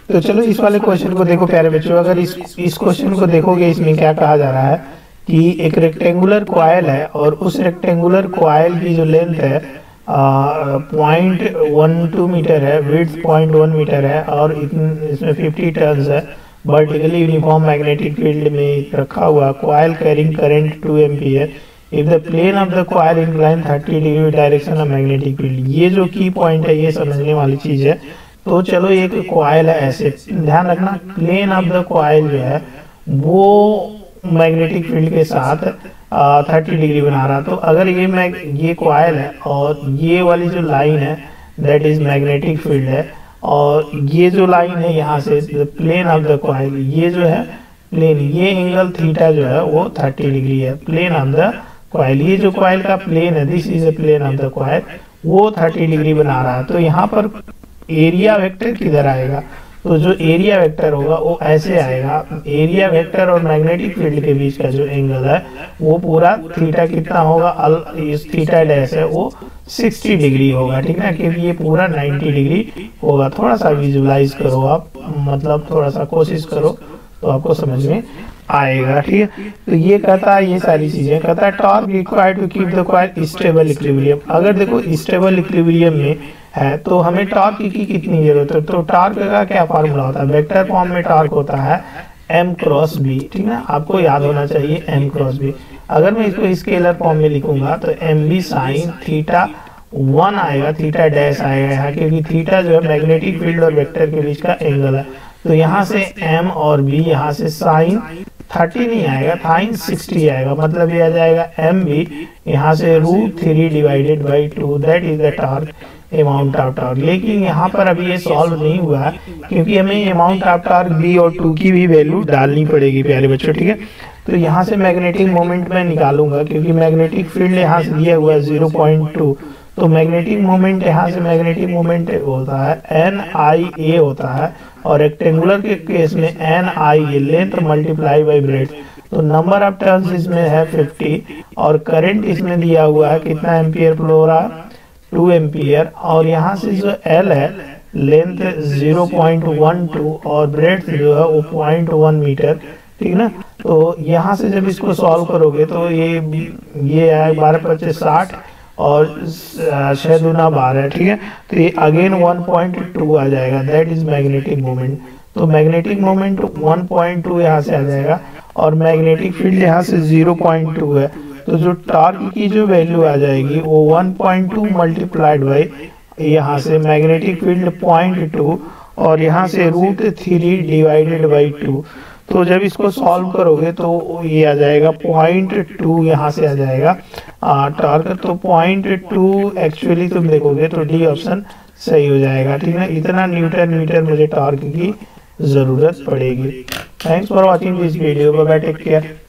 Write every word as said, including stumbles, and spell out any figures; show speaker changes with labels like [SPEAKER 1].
[SPEAKER 1] तो चलो इस वाले क्वेश्चन को देखो प्यारे बच्चों। अगर इस इस क्वेश्चन को देखोगे, इसमें क्या कहा जा रहा है कि एक रेक्टेंगुलर कॉइल है और उस रेक्टेंगुलर कॉइल की जो लेंथ है पॉइंट वन टू मीटर है, विड्थ पॉइंट वन मीटर है और इसमें फिफ्टी टर्न्स है। वर्टिकली यूनिफॉर्म मैग्नेटिक फील्ड में रखा हुआ coil carrying current two ampere. If the plane of the coil incline thirty degree direction of magnetic field. ये जो की पॉइंट है, ये समझने वाली चीज है। तो चलो एक कॉइल है, ऐसे ध्यान रखना प्लेन ऑफ द कॉइल जो है वो मैग्नेटिक फील्ड के साथ थर्टी डिग्री बना रहा। तो अगर ये मैग ये कॉइल है और ये वाली जो लाइन है दैट इज मैग्नेटिक फील्ड है, और ये जो लाइन है यहाँ से प्लेन ऑफ द कॉइल, ये जो है प्लेन, ये एंगल थीटा जो है वो थर्टी डिग्री है प्लेन ऑफ द कॉइल। ये जो कॉइल का प्लेन है, this is a plane of the coil, वो थर्टी डिग्री बना रहा है। तो यहाँ पर एरिया वेक्टर किधर आएगा? तो जो एरिया वेक्टर होगा वो ऐसे आएगा। एरिया वेक्टर और मैग्नेटिक फील्ड के बीच का जो एंगल है वो पूरा थीटा कितना होगा? अल इस थीटा डैश है वो साठ डिग्री होगा, ठीक है, क्योंकि ये पूरा नब्बे डिग्री होगा। थोड़ा सा विजुलाइज करो आप, मतलब थोड़ा सा कोशिश करो तो आपको समझ में आएगा, ठीक है। तो ये कहता है, ये सारी चीजें कहता है torque required to keep the coil stable equilibrium. अगर देखो स्टेबल इक्विलिब्रियम में है तो हमें टॉर्क की कितनी जरूरत है? तो टॉर्क का क्या फॉर्मूला होता है? वेक्टर फॉर्म में टॉर्क होता है m क्रॉस बी, ठीक है, आपको याद होना चाहिए m क्रॉस बी। अगर मैं इसको स्केलर फॉर्म में लिखूंगा तो M B sine theta one आएगा, थीटा डैश आएगा यहाँ, क्योंकि थीटा जो है मैग्नेटिक फील्ड और वेक्टर के बीच का एंगल है। तो यहाँ से m और b, यहाँ से साइन थर्टी नहीं आएगा, साइन सिक्सटी आएगा, मतलब ये आ जाएगा एम बी यहाँ से root three divided by two, that is the torque, amount of torque. लेकिन यहाँ पर अभी ये सॉल्व नहीं हुआ है क्योंकि हमें अमाउंट ऑफ टॉर्क बी और टू की भी वैल्यू डालनी पड़ेगी प्यारे बच्चों, ठीक है। तो यहाँ से मैग्नेटिक मोमेंट मैं निकालूंगा क्योंकि मैग्नेटिक फील्ड यहाँ से दिया हुआ है जीरो पॉइंट टू, तो मैग्नेटिक मोमेंट यहाँ से मैग्नेटिक मोमेंट होता है एन आई ए होता है, और रेक्टेंगुलर के केस में N I A length multiply by breadth. तो नंबर ऑफ टर्न्स इसमें है फिफ्टी और करंट इसमें दिया हुआ है कितना एम्पियर फ्लो हो रहा है? Two ampere. और यहाँ से जो एल है length zero point one two और ब्रेड्थ जो है वो पॉइंट वन मीटर, ठीक ना। तो यहाँ से जब इसको सॉल्व करोगे तो ये ये है बारह पच्चीस साठ और छह दूना बारह, ठीक है। तो ये अगेन वन पॉइंट टू आ जाएगा, दैट इज मैग्नेटिक मोमेंट। तो magnetic moment one point two यहाँ से आ जाएगा और मैग्नेटिक फील्ड यहाँ से जीरो पॉइंट टू है। तो जो टॉर्क की जो वैल्यू आ जाएगी वो one point two multiplied by यहाँ से मैग्नेटिक फील्ड पॉइंट टू और यहाँ से root three divided by two. तो जब इसको सॉल्व करोगे तो ये आ जाएगा पॉइंट टू, यहाँ से आ जाएगा टॉर्क। तो पॉइंट टू एक्चुअली तुम देखोगे तो डी ऑप्शन सही हो जाएगा, ठीक है। इतना न्यूटन मीटर मुझे टॉर्क की जरूरत पड़ेगी। Thanks for watching this video, bye bye, take care.